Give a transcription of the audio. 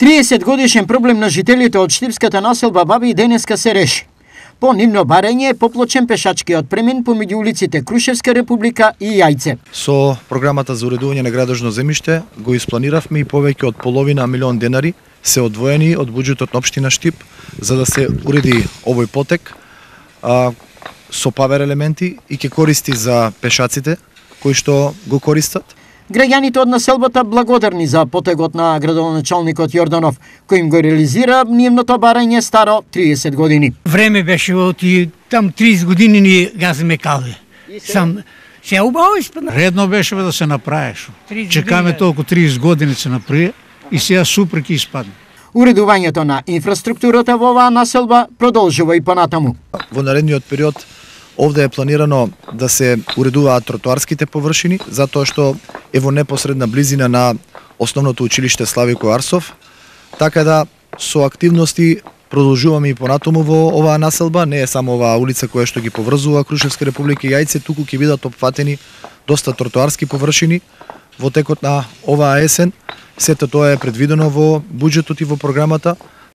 30 годишен проблем на жителите од Штипската населба Баби денеска се реши. По нивно барање е поплочен пешачкиот премин помеѓу улиците Крушевска република и Јајце. Со програмата за уредување на градожно земјиште го испланиравме и повеќе од половина милион денари се одвоени од буџетот на општина Штип за да се уреди овој потек со павер елементи и ќе користи за пешаците кои што го користат. Граѓаните од населбата благодарни за потегот на градоначалникот Јорданов, кој им го реализира нивното барање старо 30 години. Време беше оти там 30 години ни газиме калве. Сам се убаво испадна. Редно беше да се направиш. Чекаме толку 30 години се направи и сега супер ќе испадне. Уредувањето на инфраструктурата во оваа населба продолжува и понатаму. Во наредниот период овде е планирано да се уредуваат тротоарските површини, затоа што е во непосредна близина на основното училиште Славико Арсов, така да со активности продолжуваме и понатаму во оваа населба, не е само оваа улица која што ги поврзува Крушевска република и Јајце, туку ќе бидат опфатени доста тротоарски површини во текот на оваа есен. Сето тоа е предвидено во буџетот и во програмата.